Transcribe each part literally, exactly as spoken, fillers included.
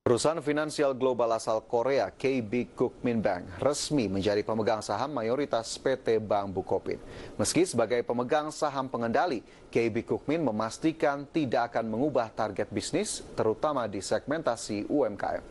Perusahaan finansial global asal Korea K B Kookmin Bank resmi menjadi pemegang saham mayoritas P T Bank Bukopin. Meski sebagai pemegang saham pengendali, K B Kookmin memastikan tidak akan mengubah target bisnis, terutama di segmentasi U M K M.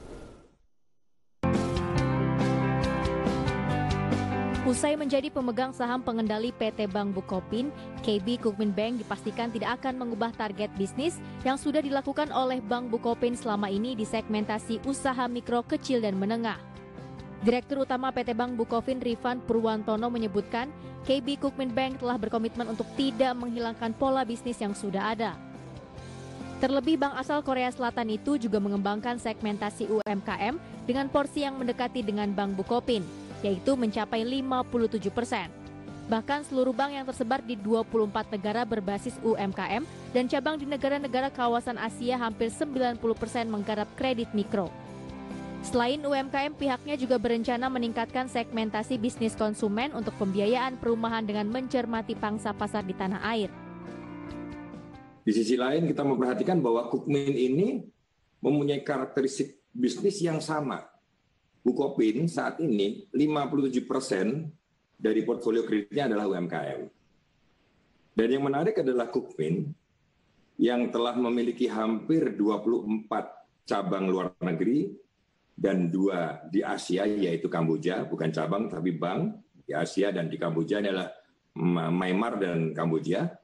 Usai menjadi pemegang saham pengendali P T Bank Bukopin, K B Kookmin Bank dipastikan tidak akan mengubah target bisnis yang sudah dilakukan oleh Bank Bukopin selama ini di segmentasi usaha mikro, kecil, dan menengah. Direktur Utama P T Bank Bukopin Rifan Purwantono menyebutkan, K B Kookmin Bank telah berkomitmen untuk tidak menghilangkan pola bisnis yang sudah ada. Terlebih bank asal Korea Selatan itu juga mengembangkan segmentasi U M K M dengan porsi yang mendekati dengan Bank Bukopin, yaitu mencapai lima puluh tujuh persen. Bahkan seluruh bank yang tersebar di dua puluh empat negara berbasis U M K M dan cabang di negara-negara kawasan Asia hampir sembilan puluh persen menggarap kredit mikro. Selain U M K M, pihaknya juga berencana meningkatkan segmentasi bisnis konsumen untuk pembiayaan perumahan dengan mencermati pangsa pasar di tanah air. Di sisi lain kita memperhatikan bahwa Kookmin ini mempunyai karakteristik bisnis yang sama. Bukopin saat ini lima puluh tujuh persen dari portfolio kreditnya adalah U M K M. Dan yang menarik adalah Kookmin yang telah memiliki hampir dua puluh empat cabang luar negeri dan dua di Asia, yaitu Kamboja, bukan cabang tapi bank di Asia, dan di Kamboja adalah Myanmar dan Kamboja.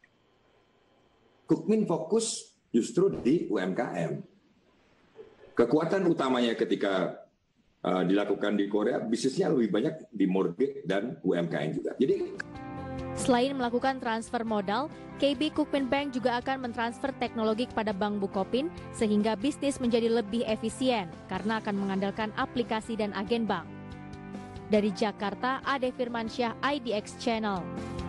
Kookmin fokus justru di U M K M. Kekuatan utamanya ketika Uh, dilakukan di Korea, bisnisnya lebih banyak di mortgage dan U M K M juga. Jadi, selain melakukan transfer modal, K B Kookmin Bank juga akan mentransfer teknologi kepada Bank Bukopin sehingga bisnis menjadi lebih efisien karena akan mengandalkan aplikasi dan agen bank. Dari Jakarta, Ade Firmansyah, I D X Channel.